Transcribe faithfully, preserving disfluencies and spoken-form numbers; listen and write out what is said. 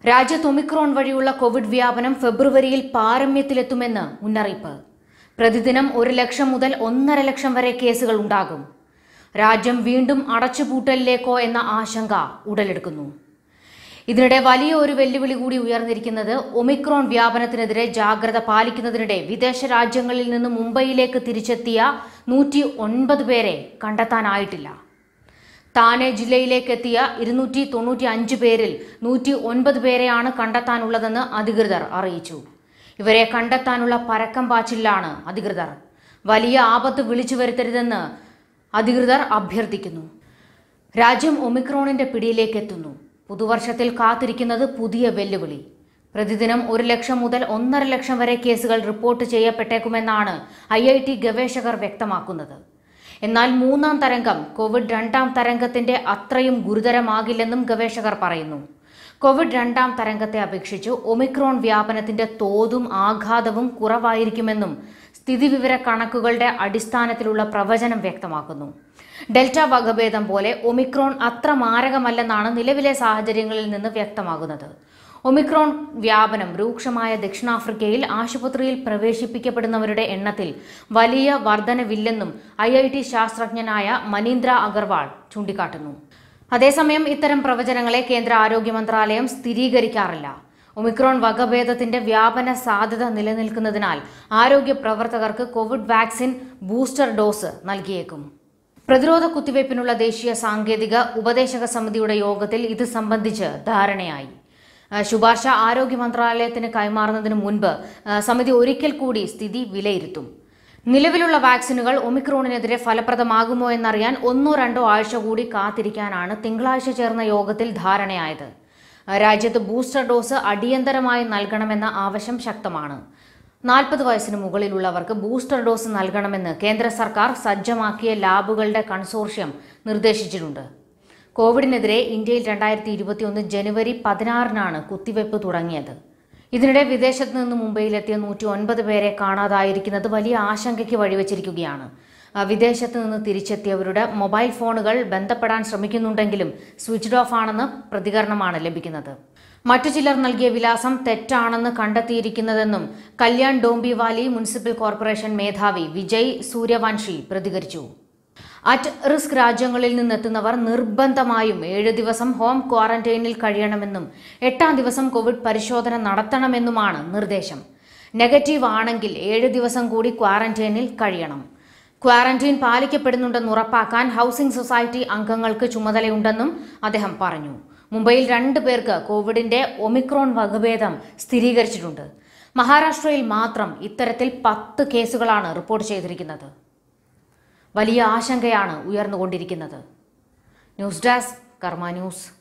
രാജ്യത്ത് ഒമിക്രോൺ വഴിയുള്ള കോവിഡ് വ്യാപനം ഫെബ്രുവരിയിൽ പാരമ്യത്തിലെത്തുമെന്ന് മുന്നറിയിപ്പ്. പ്രതിദിനം ഒരു ലക്ഷം മുതൽ ഒന്നര ലക്ഷം വരെ കേസുകൾ ഉണ്ടാകും. രാജ്യം വീണ്ടും അടച്ചുപൂട്ടലിലേക്കോ എന്ന ആശങ്ക ഉടലെടുക്കുന്നു. ഇതിനിടെ വലിയ ഒരു വെല്ലുവിളി കൂടി ഉയർന്നിരിക്കുന്നത് ഒമിക്രോൺ വ്യാപനത്തിനെതിരെ ജാഗ്രത പാലിക്കുന്നതിനിടെ വിദേശ രാജ്യങ്ങളിൽ നിന്ന് മുംബൈയിലേക്ക് തിരിച്ചെത്തിയ നൂറ്റി ഒൻപത് പേരെ കണ്ടെത്താനായിട്ടില്ല. താനെ ജില്ലയിലേക്ക് എത്തിയ ഇരുന്നൂറ്റി തൊണ്ണൂറ്റി അഞ്ച് പേരിൽ നൂറ്റി ഒൻപത് പേരെയാണ് കണ്ടെത്താനുള്ളതെന്ന് അധികൃതർ അറിയിച്ചു. ഇവരെ കണ്ടെത്താനുള്ള പരക്കം പാച്ചിലാണ് അധികൃതർ. വലിയ ആപത്ത് വിളിച്ചു വരുത്തരുതെന്ന് അധികൃതർ അഭ്യർത്ഥിക്കുന്നു. രാജ്യം ഒമിക്രോണിന്റെ പിടിയിലേക്ക് എത്തുന്നു. പുതുവർഷത്തിൽ കാത്തിരിക്കുന്നത് പുതിയ വെല്ലുവിളി. പ്രതിദിനം ഒരു ലക്ഷം മുതൽ ഒന്നര ലക്ഷം വരെ കേസുകൾ റിപ്പോർട്ട് ചെയ്യപ്പെട്ടേക്കുമെന്നാണ് ഐ ഐ ടി ഗവേഷകർ വ്യക്തമാക്കുന്നത്. എന്നാൽ മൂന്നാം തരംഗം കോവിഡ് രണ്ടാം തരംഗത്തിന്റെ അത്രയും ഗുരുതരമാകില്ലെന്നും ഗവേഷകർ പറയുന്നു. കോവിഡ് രണ്ടാം തരംഗത്തെ അപേക്ഷിച്ച് ഒമിക്രോൺ വ്യാപനത്തിന്റെ തോതും ആഘാതവും കുറവായിരിക്കുമെന്നും സ്ഥിതിവിവര കണക്കുകളുടെ അടിസ്ഥാനത്തിലുള്ള പ്രവചനം വ്യക്തമാക്കുന്നു. ഡെൽറ്റ വകഭേദം പോലെ ഒമിക്രോൺ അത്ര മാരകമല്ലെന്നാണ് നിലവിലെ സാഹചര്യങ്ങളിൽ നിന്ന് വ്യക്തമാകുന്നത്. ഒമിക്രോൺ വ്യാപനം രൂക്ഷമായ ദക്ഷിണാഫ്രിക്കയിൽ ആശുപത്രിയിൽ പ്രവേശിപ്പിക്കപ്പെടുന്നവരുടെ എണ്ണത്തിൽ വലിയ വർധനവില്ലെന്നും ഐ ഐ ടി ശാസ്ത്രജ്ഞനായ മനീന്ദ്ര അഗർവാൾ ചൂണ്ടിക്കാട്ടുന്നു. അതേസമയം ഇത്തരം പ്രവചനങ്ങളെ കേന്ദ്ര ആരോഗ്യ മന്ത്രാലയം സ്ഥിരീകരിക്കാറില്ല. ഒമിക്രോൺ വകഭേദത്തിന്റെ വ്യാപന സാധ്യത നിലനിൽക്കുന്നതിനാൽ ആരോഗ്യ പ്രവർത്തകർക്ക് കോവിഡ് വാക്സിൻ ബൂസ്റ്റർ ഡോസ് നൽകിയേക്കും. പ്രതിരോധ കുത്തിവയ്പ്പിനുള്ള ദേശീയ സാങ്കേതിക ഉപദേശക സമിതിയുടെ യോഗത്തിൽ ഇത് സംബന്ധിച്ച് ധാരണയായി. ശുപാർശ ആരോഗ്യ മന്ത്രാലയത്തിന് കൈമാറുന്നതിന് മുൻപ് സമിതി ഒരിക്കൽ കൂടി സ്ഥിതി വിലയിരുത്തും. നിലവിലുള്ള വാക്സിനുകൾ ഒമിക്രോണിനെതിരെ ഫലപ്രദമാകുമോ എന്നറിയാൻ ഒന്നോ രണ്ടോ ആഴ്ച കൂടി കാത്തിരിക്കാനാണ് തിങ്കളാഴ്ച ചേർന്ന യോഗത്തിൽ ധാരണയായത്. രാജ്യത്ത് ബൂസ്റ്റർ ഡോസ് അടിയന്തരമായി നൽകണമെന്ന ആവശ്യം ശക്തമാണ്. നാൽപ്പത് വയസ്സിന് മുകളിലുള്ളവർക്ക് ബൂസ്റ്റർ ഡോസ് നൽകണമെന്ന് കേന്ദ്ര സർക്കാർ സജ്ജമാക്കിയ ലാബുകളുടെ കൺസോർഷ്യം നിർദ്ദേശിച്ചിട്ടുണ്ട്. കോവിഡിനെതിരെ ഇന്ത്യയിൽ രണ്ടായിരത്തി ഇരുപത്തിയൊന്ന് ജനുവരി പതിനാറിനാണ് കുത്തിവയ്പ് തുടങ്ങിയത്. ഇതിനിടെ വിദേശത്ത് നിന്ന് മുംബൈയിലെത്തിയ നൂറ്റി ഒൻപത് പേരെ കാണാതായിരിക്കുന്നത് വലിയ ആശങ്കയ്ക്ക് വഴിവെച്ചിരിക്കുകയാണ്. വിദേശത്ത് നിന്ന് തിരിച്ചെത്തിയവരുടെ മൊബൈൽ ഫോണുകൾ ബന്ധപ്പെടാൻ ശ്രമിക്കുന്നുണ്ടെങ്കിലും സ്വിച്ച്ഡ് ഓഫ് ആണെന്ന് പ്രതികരണമാണ് ലഭിക്കുന്നത്. മറ്റു ചിലർ നൽകിയ വിലാസം തെറ്റാണെന്ന് കണ്ടെത്തിയിരിക്കുന്നതെന്നും കല്യാൺ ഡോംബിവാലി മുനിസിപ്പൽ കോർപ്പറേഷൻ മേധാവി വിജയ് സൂര്യവൻഷി പ്രതികരിച്ചു. അറ്റ് റിസ്ക് രാജ്യങ്ങളിൽ നിന്നെത്തുന്നവർ നിർബന്ധമായും ഏഴ് ദിവസം ഹോം ക്വാറന്റൈനിൽ കഴിയണമെന്നും എട്ടാം ദിവസം കോവിഡ് പരിശോധന നടത്തണമെന്നുമാണ് നിർദ്ദേശം. നെഗറ്റീവ് ആണെങ്കിൽ ഏഴ് ദിവസം കൂടി ക്വാറന്റൈനിൽ കഴിയണം. ക്വാറന്റൈൻ പാലിക്കപ്പെടുന്നുണ്ടെന്ന് ഉറപ്പാക്കാൻ ഹൗസിംഗ് സൊസൈറ്റി അംഗങ്ങൾക്ക് ചുമതലയുണ്ടെന്നും അദ്ദേഹം പറഞ്ഞു. മുംബൈയിൽ രണ്ട് പേർക്ക് കോവിഡിന്റെ ഒമിക്രോൺ വകഭേദം സ്ഥിരീകരിച്ചിട്ടുണ്ട്. മഹാരാഷ്ട്രയിൽ മാത്രം ഇത്തരത്തിൽ പത്ത് കേസുകളാണ് റിപ്പോർട്ട് ചെയ്തിരിക്കുന്നത്. വലിയ ആശങ്കയാണ് ഉയർന്നുകൊണ്ടിരിക്കുന്നത്. News desk Karma news.